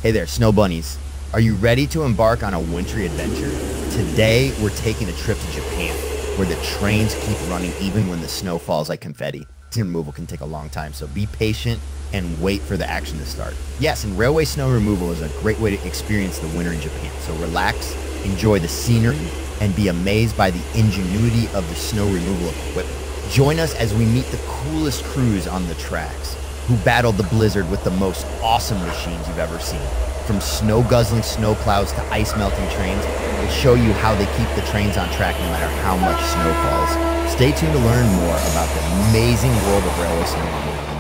Hey there, snow bunnies. Are you ready to embark on a wintry adventure? Today, we're taking a trip to Japan, where the trains keep running even when the snow falls like confetti. Removal can take a long time, so be patient and wait for the action to start. Yes, and railway snow removal is a great way to experience the winter in Japan. So relax, enjoy the scenery, and be amazed by the ingenuity of the snow removal equipment. Join us as we meet the coolest crews on the tracks, who battled the blizzard with the most awesome machines you've ever seen. From snow-guzzling snowplows to ice-melting trains, we'll show you how they keep the trains on track no matter how much snow falls. Stay tuned to learn more about the amazing world of railway snow removal.